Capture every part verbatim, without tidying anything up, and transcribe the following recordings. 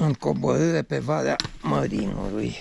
în coborâre pe Valea Mărinului.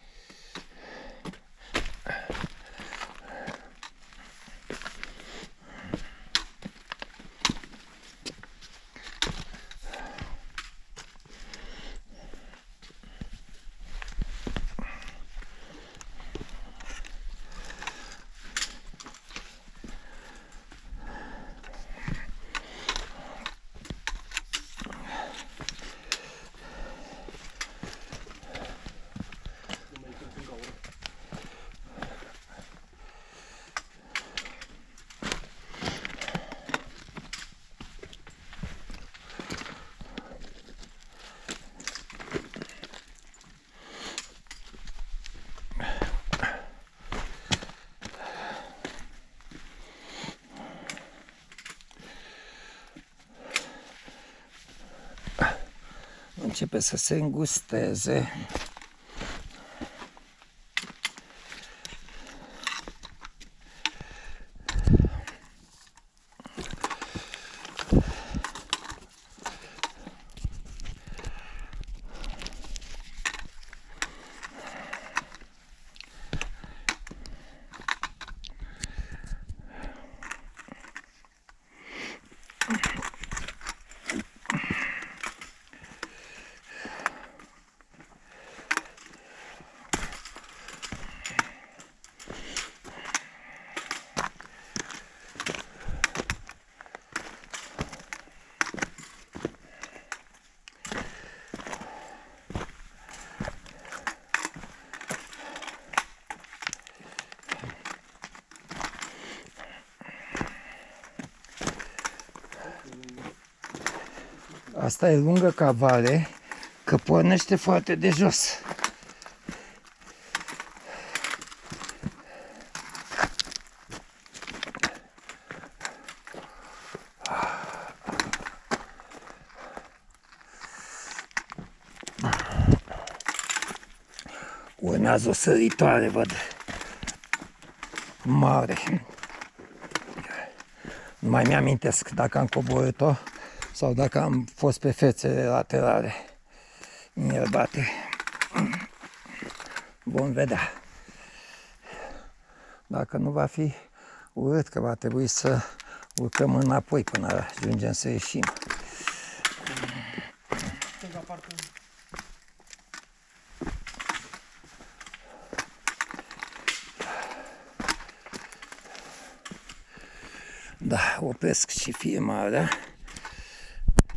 Începe să se îngusteze. Asta e lungă ca vale, că pornește foarte de jos. Urmează o săritoare, văd, mare. Nu mai mi-amintesc dacă am coborât-o sau dacă am fost pe fețele laterale ierbate. Vom vedea. Dacă nu va fi urât, că va trebui să urcăm înapoi până ajungem să ieșim. Da, opresc și filmarea.